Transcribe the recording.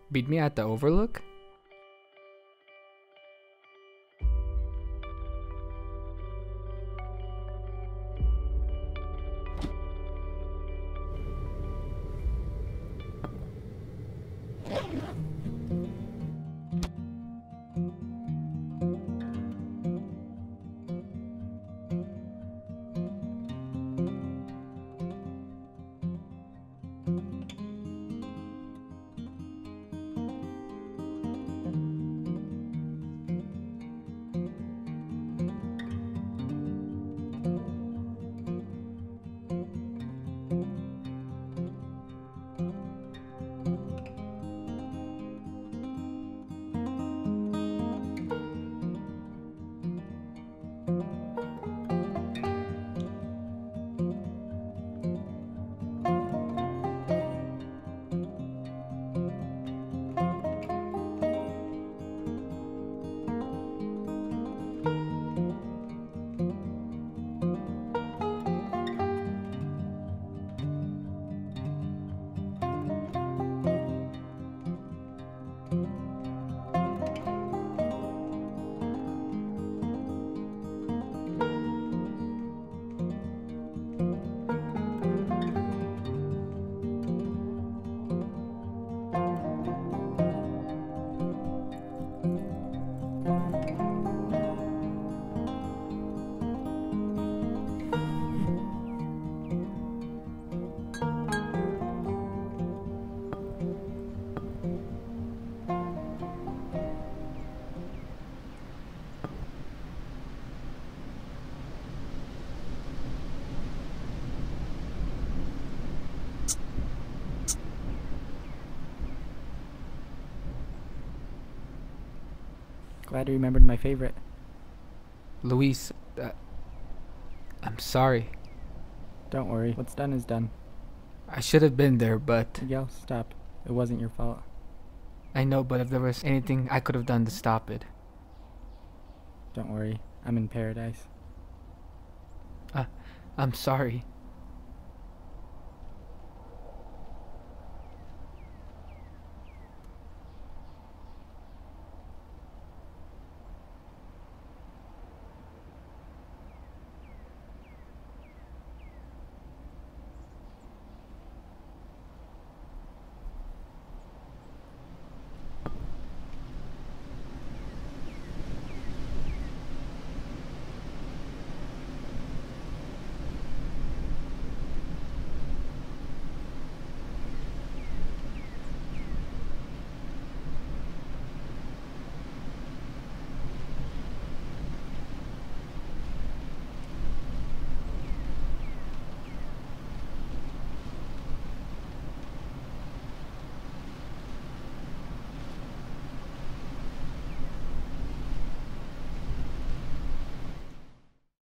Beat me at the Overlook? Glad you remembered my favorite. Luis, I'm sorry. Don't worry, what's done is done. I should have been there, but... Miguel, stop. It wasn't your fault. I know, but if there was anything I could have done to stop it... Don't worry, I'm in paradise. I'm sorry.